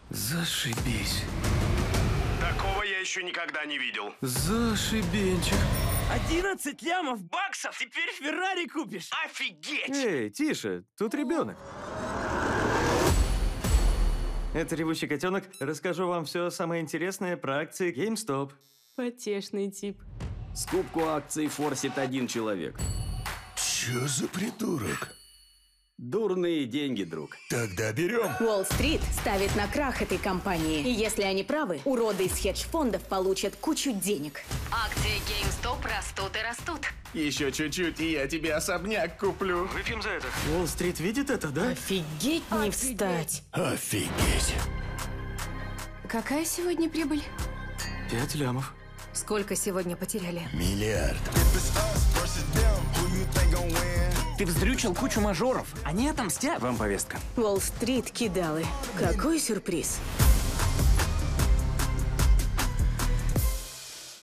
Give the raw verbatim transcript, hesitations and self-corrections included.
Зашибись. Такого я еще никогда не видел. Зашибенчик. одиннадцать лямов баксов? Теперь Феррари купишь? Офигеть! Эй, тише, тут ребенок. Это ревущий котенок. Расскажу вам все самое интересное про акции GameStop. Потешный тип. Скупку акций форсит один человек. Чё за придурок? Дурные деньги, друг. Тогда берем. Уолл-стрит ставит на крах этой компании. И если они правы, уроды из хедж-фондов получат кучу денег. Акции GameStop растут и растут. Еще чуть-чуть, и я тебе особняк куплю. Выпьем за это. Уолл-стрит видит это, да? Офигеть не встать. Офигеть. Какая сегодня прибыль? Пять лямов. Сколько сегодня потеряли? Миллиард. Ты вздрючил кучу мажоров. Они отомстят. Вам повестка. Уолл-стрит кидалы. Какой сюрприз.